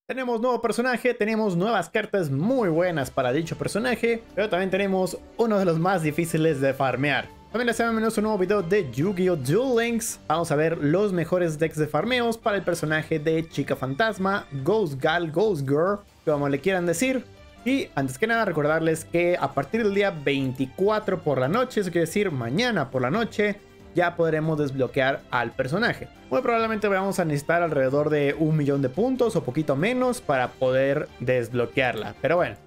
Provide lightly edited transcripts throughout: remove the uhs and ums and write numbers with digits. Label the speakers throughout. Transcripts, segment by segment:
Speaker 1: Tenemos nuevo personaje, tenemos nuevas cartas muy buenas para dicho personaje, pero también tenemos uno de los más difíciles de farmear. También les bienvenidos a un nuevo video de Yu-Gi-Oh! Duel Links. Vamos a ver los mejores decks de farmeos para el personaje de Chica Fantasma, Ghost Gal, Ghost Girl, como le quieran decir. Y antes que nada recordarles que a partir del día 24 por la noche, eso quiere decir mañana por la noche, ya podremos desbloquear al personaje. Muy probablemente vamos a necesitar alrededor de 1 millón de puntos o poquito menos para poder desbloquearla. Pero bueno,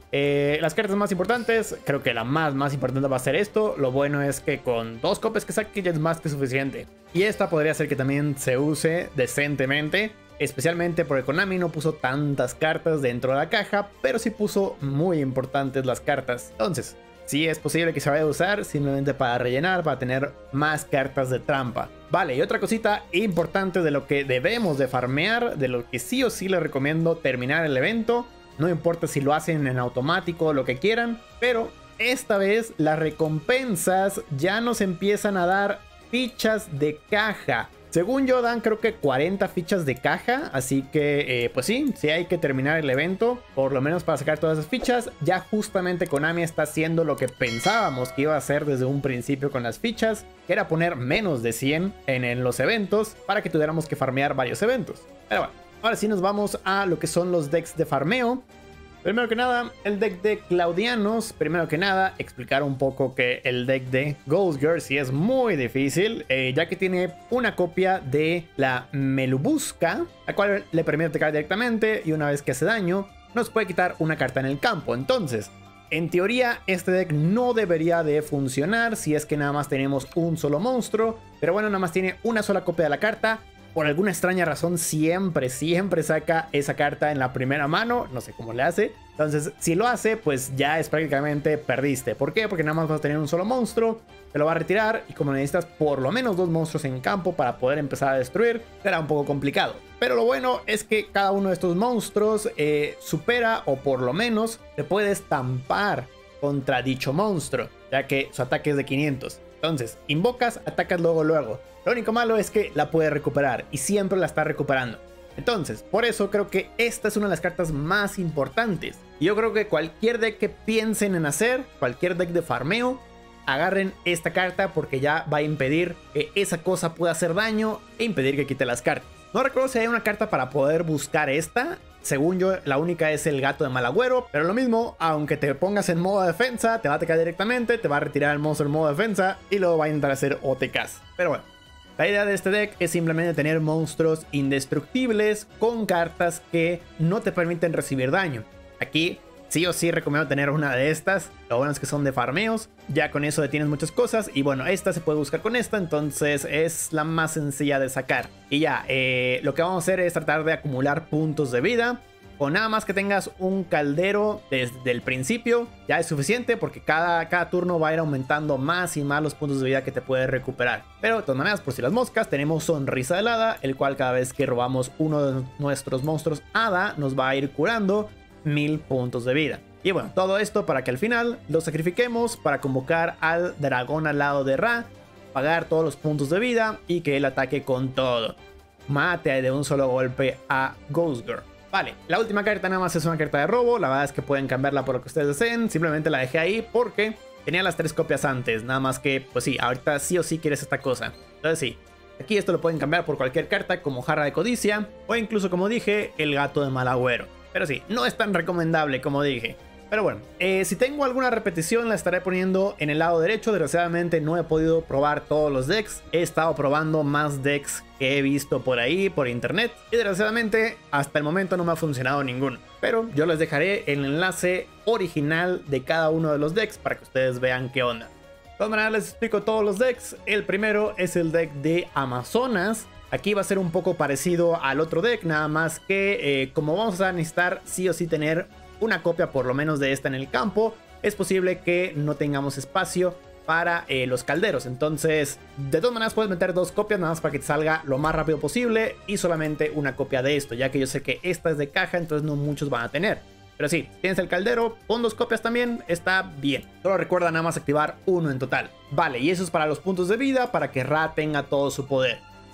Speaker 1: las cartas más importantes, creo que la más importante va a ser esto. Lo bueno es que con 2 copias que saque ya es más que suficiente. Y esta podría ser que también se use decentemente. Especialmente porque Konami no puso tantas cartas dentro de la caja, pero sí puso muy importantes las cartas. Entonces, sí es posible que se vaya a usar simplemente para rellenar, para tener más cartas de trampa. Vale, y otra cosita importante de lo que debemos de farmear, de lo que sí o sí les recomiendo terminar el evento. No importa si lo hacen en automático o lo que quieran, pero esta vez las recompensas ya nos empiezan a dar fichas de caja. Según yo dan creo que 40 fichas de caja, así que pues sí hay que terminar el evento, por lo menos para sacar todas esas fichas. Ya justamente Konami está haciendo lo que pensábamos que iba a hacer desde un principio con las fichas, que era poner menos de 100 en los eventos para que tuviéramos que farmear varios eventos. Pero bueno, ahora sí nos vamos a lo que son los decks de farmeo. Primero que nada, el deck de Claudianos. Primero que nada, explicar un poco que el deck de Ghost Girl sí es muy difícil, ya que tiene una copia de la Melubusca, la cual le permite atacar directamente y una vez que hace daño, nos puede quitar una carta en el campo. Entonces, en teoría, este deck no debería de funcionar si es que nada más tenemos un solo monstruo, pero bueno, nada más tiene una sola copia de la carta. Por alguna extraña razón siempre saca esa carta en la primera mano. No sé cómo le hace. Entonces si lo hace pues ya es prácticamente perdiste. ¿Por qué? Porque nada más vas a tener un solo monstruo. Te lo va a retirar y como necesitas por lo menos 2 monstruos en campo para poder empezar a destruir, será un poco complicado. Pero lo bueno es que cada uno de estos monstruos supera o por lo menos te puede estampar contra dicho monstruo, ya que su ataque es de 500. Entonces, invocas, atacas luego. Lo único malo es que la puede recuperar y siempre la está recuperando. Entonces, por eso creo que esta es una de las cartas más importantes. Y yo creo que cualquier deck que piensen en hacer, cualquier deck de farmeo, agarren esta carta porque ya va a impedir que esa cosa pueda hacer daño e impedir que quite las cartas. No recuerdo si hay una carta para poder buscar esta. Según yo, la única es el gato de mal agüero. Pero lo mismo, aunque te pongas en modo defensa, te va a atacar directamente, te va a retirar el monstruo en modo defensa y luego va a intentar hacer OTKs. Pero bueno, la idea de este deck es simplemente tener monstruos indestructibles con cartas que no te permiten recibir daño. Aquí sí o sí recomiendo tener una de estas. Lo bueno es que son de farmeos. Ya con eso detienes muchas cosas. Y bueno, esta se puede buscar con esta. Entonces es la más sencilla de sacar. Y ya, lo que vamos a hacer es tratar de acumular puntos de vida. Con nada más que tengas un caldero desde el principio, ya es suficiente porque cada turno va a ir aumentando más y más los puntos de vida que te puedes recuperar. Pero de todas maneras, por si las moscas, tenemos Sonrisa del Hada, el cual cada vez que robamos uno de nuestros monstruos Hada, nos va a ir curando 1000 puntos de vida. Y bueno, todo esto para que al final lo sacrifiquemos para convocar al dragón al lado de Ra, pagar todos los puntos de vida y que él ataque con todo. Mate de un solo golpe a Ghost Girl. Vale, la última carta nada más es una carta de robo. La verdad es que pueden cambiarla por lo que ustedes deseen. Simplemente la dejé ahí porque tenía las 3 copias antes. Nada más que, pues sí, ahorita sí o sí quieres esta cosa. Entonces sí, aquí esto lo pueden cambiar por cualquier carta como Jarra de Codicia o incluso, como dije, el gato de mal agüero. Pero sí, no es tan recomendable como dije. Pero bueno, si tengo alguna repetición la estaré poniendo en el lado derecho. Desgraciadamente no he podido probar todos los decks. He estado probando más decks que he visto por ahí, por internet. Y desgraciadamente hasta el momento no me ha funcionado ninguno. Pero yo les dejaré el enlace original de cada uno de los decks para que ustedes vean qué onda. De todas maneras les explico todos los decks. El primero es el deck de Amazonas. Aquí va a ser un poco parecido al otro deck, nada más que como vamos a necesitar sí o sí tener una copia por lo menos de esta en el campo, es posible que no tengamos espacio para los calderos. Entonces, de todas maneras puedes meter 2 copias nada más para que te salga lo más rápido posible y solamente una copia de esto, ya que yo sé que esta es de caja, entonces no muchos van a tener. Pero sí, si tienes el caldero, pon 2 copias también, está bien. Solo recuerda nada más activar 1 en total. Vale, y eso es para los puntos de vida, para que Ra tenga todo su poder.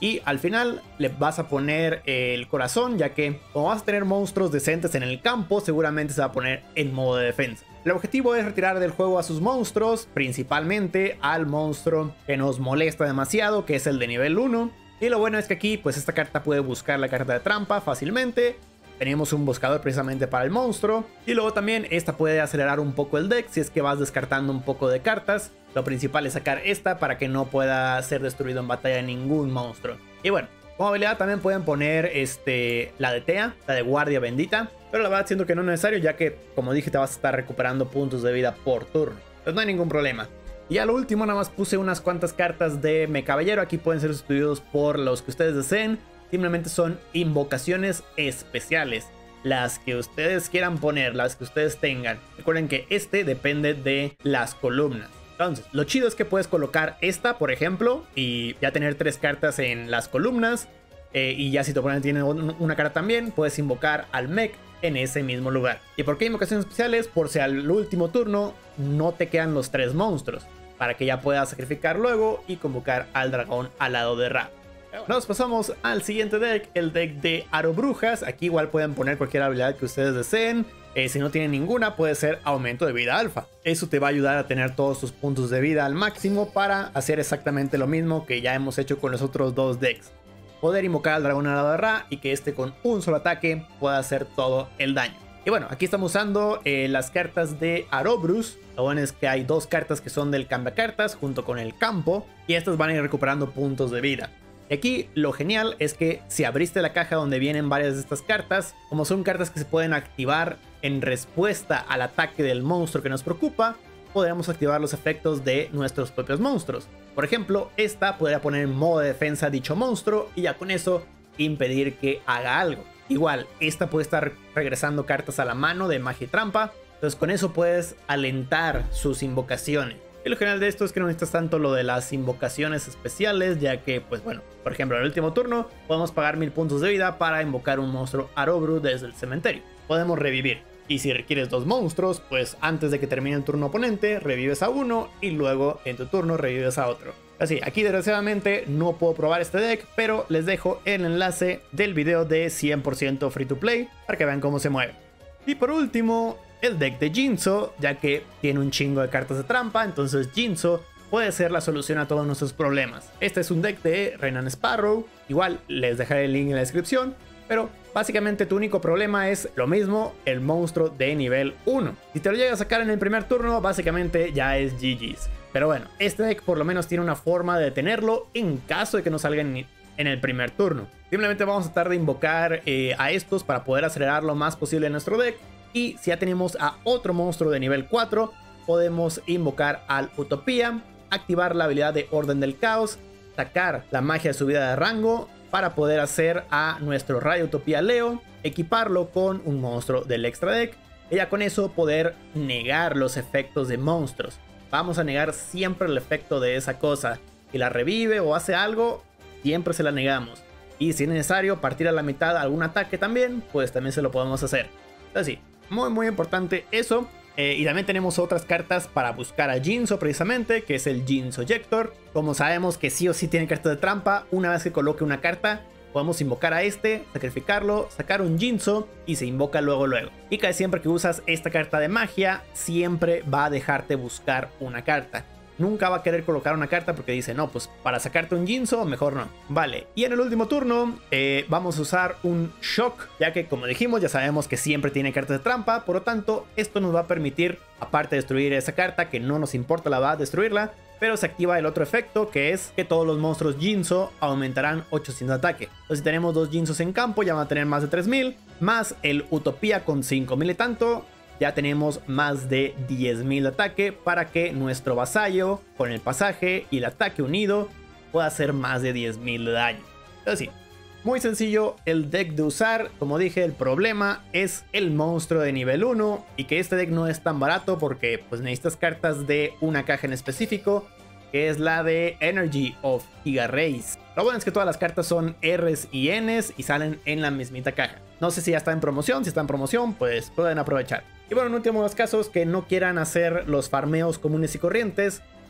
Speaker 1: Y al final le vas a poner el corazón, ya que como vas a tener monstruos decentes en el campo, seguramente se va a poner en modo de defensa. El objetivo es retirar del juego a sus monstruos, principalmente al monstruo que nos molesta demasiado, que es el de nivel 1. Y lo bueno es que aquí pues esta carta puede buscar la carta de trampa fácilmente. Tenemos un buscador precisamente para el monstruo. Y luego también esta puede acelerar un poco el deck si es que vas descartando un poco de cartas. Lo principal es sacar esta para que no pueda ser destruido en batalla ningún monstruo. Y bueno, como habilidad también pueden poner la de Tea, la de guardia bendita. Pero la verdad siento que no es necesario, ya que como dije te vas a estar recuperando puntos de vida por turno. Entonces no hay ningún problema. Y a lo último nada más puse unas cuantas cartas de Mecaballero. Aquí pueden ser sustituidos por los que ustedes deseen. Simplemente son invocaciones especiales. Las que ustedes quieran poner, las que ustedes tengan. Recuerden que este depende de las columnas. Entonces, lo chido es que puedes colocar esta, por ejemplo, y ya tener 3 cartas en las columnas. Y ya si tu oponente tiene una carta también, puedes invocar al mech en ese mismo lugar. ¿Y por qué invocaciones especiales? Por si al último turno no te quedan los 3 monstruos. Para que ya puedas sacrificar luego y convocar al dragón al lado de Ra. Nos pasamos al siguiente deck, el deck de Arobrujas. Aquí igual pueden poner cualquier habilidad que ustedes deseen. Si no tienen ninguna, puede ser aumento de vida alfa. Eso te va a ayudar a tener todos tus puntos de vida al máximo para hacer exactamente lo mismo que ya hemos hecho con los otros 2 decks. Poder invocar al dragón al lado de Ra y que este con un solo ataque pueda hacer todo el daño. Y bueno, aquí estamos usando las cartas de Arobrus. Lo bueno es que hay 2 cartas que son del cambia cartas junto con el campo. Y estas van a ir recuperando puntos de vida. Y aquí lo genial es que si abriste la caja donde vienen varias de estas cartas, como son cartas que se pueden activar en respuesta al ataque del monstruo que nos preocupa, podríamos activar los efectos de nuestros propios monstruos. Por ejemplo, esta podría poner en modo de defensa a dicho monstruo y ya con eso impedir que haga algo. Igual, esta puede estar regresando cartas a la mano de magia y trampa, entonces con eso puedes alentar sus invocaciones. Y lo general de esto es que no necesitas tanto lo de las invocaciones especiales, ya que, pues bueno, por ejemplo, en el último turno podemos pagar 1000 puntos de vida para invocar un monstruo Arobru desde el cementerio. Podemos revivir. Y si requieres 2 monstruos, pues antes de que termine el turno oponente, revives a uno y luego en tu turno revives a otro. Así, aquí desgraciadamente no puedo probar este deck, pero les dejo el enlace del video de 100% free to play para que vean cómo se mueve. Y por último, el deck de Jinzo, ya que tiene un chingo de cartas de trampa, entonces Jinzo puede ser la solución a todos nuestros problemas. Este es un deck de Renan Sparrow, igual les dejaré el link en la descripción, pero básicamente tu único problema es lo mismo, el monstruo de nivel 1. Si te lo llegas a sacar en el primer turno, básicamente ya es GG's. Pero bueno, este deck por lo menos tiene una forma de detenerlo en caso de que no salga en el primer turno. Simplemente vamos a tratar de invocar a estos para poder acelerar lo más posible en nuestro deck. Y si ya tenemos a otro monstruo de nivel 4, podemos invocar al Utopía, activar la habilidad de Orden del Caos, sacar la magia de subida de rango para poder hacer a nuestro Rayo Utopía Leo, equiparlo con un monstruo del extra deck y ya con eso poder negar los efectos de monstruos. Vamos a negar siempre el efecto de esa cosa. Si la revive o hace algo, siempre se la negamos. Y si es necesario partir a la mitad algún ataque también, pues también se lo podemos hacer. Entonces sí, muy importante eso. Y también tenemos otras cartas para buscar a Jinzo precisamente, que es el Jinzo Ejector. Como sabemos que sí o sí tiene cartas de trampa, una vez que coloque una carta, podemos invocar a este, sacrificarlo, sacar un Jinzo y se invoca luego. Y casi siempre que usas esta carta de magia, siempre va a dejarte buscar una carta. Nunca va a querer colocar una carta porque dice, no, pues para sacarte un Jinzo, mejor no. Vale, y en el último turno vamos a usar un Shock, ya que como dijimos, ya sabemos que siempre tiene cartas de trampa. Por lo tanto, esto nos va a permitir, aparte de destruir esa carta, que no nos importa la verdad destruirla, pero se activa el otro efecto, que es que todos los monstruos Jinzo aumentarán 800 de ataque. Entonces si tenemos 2 Jinzos en campo, ya van a tener más de 3000, más el Utopía con 5000 y tanto. Ya tenemos más de 10.000 de ataque para que nuestro vasallo con el pasaje y el ataque unido pueda hacer más de 10.000 de daño. Entonces sí, muy sencillo el deck de usar. Como dije, el problema es el monstruo de nivel 1 y que este deck no es tan barato porque pues necesitas cartas de una caja en específico, que es la de Energy of Giga Rays. Lo bueno es que todas las cartas son Rs y Ns y salen en la mismita caja. No sé si ya está en promoción, si está en promoción pues pueden aprovechar. Y bueno, en últimos casos que no quieran hacer los farmeos comunes y corrientes,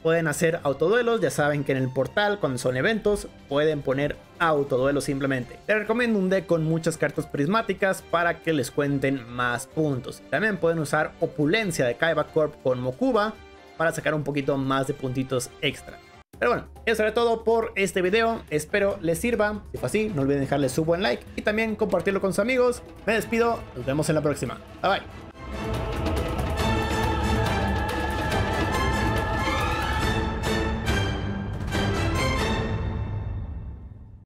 Speaker 1: pueden hacer autoduelos. Ya saben que en el portal, cuando son eventos, pueden poner autoduelos simplemente. Les recomiendo un deck con muchas cartas prismáticas para que les cuenten más puntos. También pueden usar Opulencia de Kaiba Corp con Mokuba para sacar un poquito más de puntitos extra. Pero bueno, eso será todo por este video. Espero les sirva. Si fue así, no olviden dejarle su buen like y también compartirlo con sus amigos. Me despido. Nos vemos en la próxima. Bye bye.